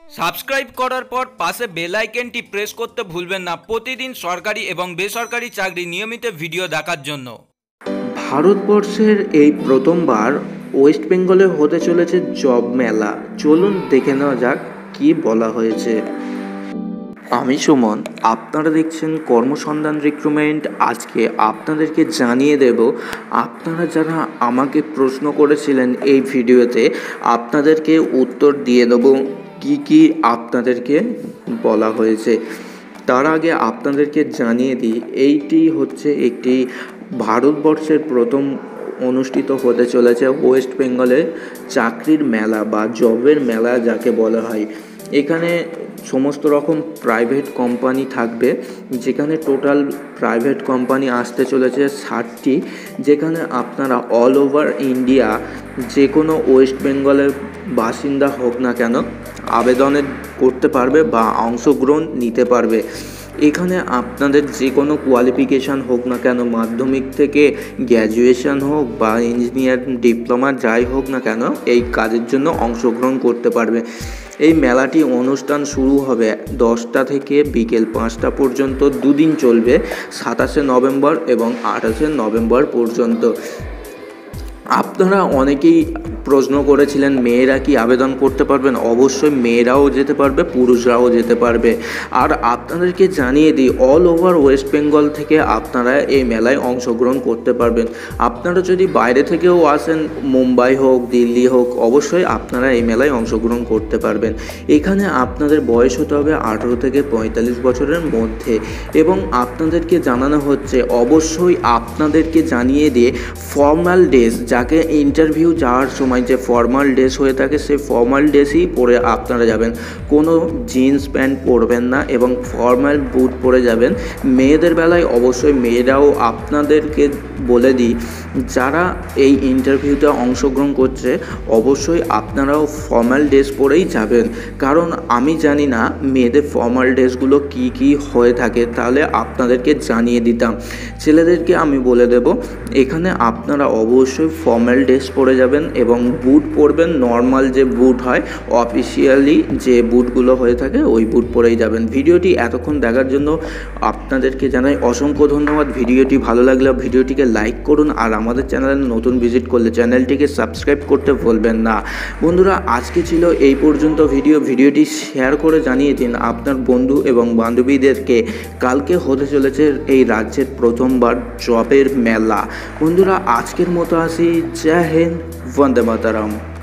Subscribe করার পর পাশে বেল আইকনটি প্রেস করতে ভুলবেন না প্রতিদিন সরকারি এবং বেসরকারি চাকরি নিয়মিত ভিডিও দেখার জন্য। ভারতবর্ষের এই প্রথমবার ওয়েস্ট বেঙ্গলে হতে চলেছে জব মেলা। চলুন দেখে নেওয়া যাক কি বলা হয়েছে। আমি সুমন, আপনারা দেখছেন কর্মসন্ধান রিক্রুটমেন্ট। আজকে আপনাদেরকে জানিয়ে দেব, আপনারা যারা আমাকে প্রশ্ন করেছিলেন এই ভিডিওতে, আপনাদেরকে উত্তর দিয়ে দেব কি কি আপনাদেরকে বলা হয়েছে। তার আগে আপনাদেরকে জানিয়ে দিই, এইটি হচ্ছে একটি ভারতবর্ষের প্রথম অনুষ্ঠিত হতে চলেছে ওয়েস্ট বেঙ্গলে চাকরির মেলা বা জবের মেলা যাকে বলা হয়। এখানে সমস্ত রকম প্রাইভেট কোম্পানি থাকবে, যেখানে টোটাল প্রাইভেট কোম্পানি আসতে চলেছে 60টি, যেখানে আপনারা অল ওভার ইন্ডিয়া যে কোনো ওয়েস্ট বেঙ্গলের বাসিন্দা হোক না কেন আবেদনের করতে পারবে বা অংশগ্রহণ নিতে পারবে। এখানে আপনাদের যে কোনো কোয়ালিফিকেশান হোক না কেন, মাধ্যমিক থেকে গ্র্যাজুয়েশন হোক বা ইঞ্জিনিয়ার ডিপ্লোমা যাই হোক না কেন, এই কাজের জন্য অংশগ্রহণ করতে পারবে। এই মেলাটি অনুষ্ঠান শুরু হবে 10টা থেকে বিকেল 5টা পর্যন্ত, দুদিন চলবে, 27শে নভেম্বর এবং 28শে নভেম্বর পর্যন্ত। আপনারা অনেকেই প্রশ্ন করেছিলেন মেয়েরা কি আবেদন করতে পারবেন। অবশ্যই মেয়েরাও যেতে পারবে, পুরুষরাও যেতে পারবে। আর আপনাদেরকে জানিয়ে দিই, অল ওভার ওয়েস্ট বেঙ্গল থেকে আপনারা এই মেলায় অংশগ্রহণ করতে পারবেন। আপনারা যদি বাইরে থেকেও আসেন, মুম্বাই হোক, দিল্লি হোক, অবশ্যই আপনারা এই মেলায় অংশগ্রহণ করতে পারবেন। এখানে আপনাদের বয়স হতে হবে 18 থেকে 45 বছরের মধ্যে। এবং আপনাদেরকে জানানো হচ্ছে, অবশ্যই আপনাদেরকে জানিয়ে দিয়ে ফর্মাল ড্রেস, যাকে ইন্টারভিউ যাওয়ার সময় যে ফর্মাল ড্রেস হয়ে থাকে সেই ফর্মাল ড্রেসই পরে আপনারা যাবেন। কোনো জিন্স প্যান্ট পরবেন না এবং ফর্মাল বুট পরে যাবেন। মেয়েদের বেলায় অবশ্যই মেয়েরাও আপনাদেরকে বলে দিই, যারা এই ইন্টারভিউতে অংশগ্রহণ করছে অবশ্যই আপনারাও ফর্মাল ড্রেস পরেই যাবেন। কারণ আমি জানি না মেয়েদের ফর্মাল ড্রেসগুলো কি কি হয়ে থাকে, তাহলে আপনাদেরকে জানিয়ে দিতাম। ছেলেদেরকে আমি বলে দেব, এখানে আপনারা অবশ্যই ফর্মাল ড্রেস পরে যাবেন এবং বুট পরবেন, নর্মাল যে বুট হয়, অফিসিয়ালি যে বুটগুলো হয়ে থাকে ওই বুট পরেই যাবেন। ভিডিওটি এতক্ষণ দেখার জন্য আপনাদেরকে জানাই অসংখ্য ধন্যবাদ। ভিডিওটি ভালো লাগলে ভিডিওটিকে লাইক করুন, আর আমাদের চ্যানেলে নতুন ভিজিট করলে চ্যানেলটিকে সাবস্ক্রাইব করতে ভুলবেন না। বন্ধুরা, আজকে ছিল এই পর্যন্ত ভিডিওটি শেয়ার করে জানিয়ে দিন আপনার বন্ধু এবং বান্ধবীদেরকে কালকে হতে চলেছে এই রাজ্যের প্রথমবার জবের মেলা। বন্ধুরা, আজকের মতো আসি। জয় হিন্দ, বন্দে মাতরম।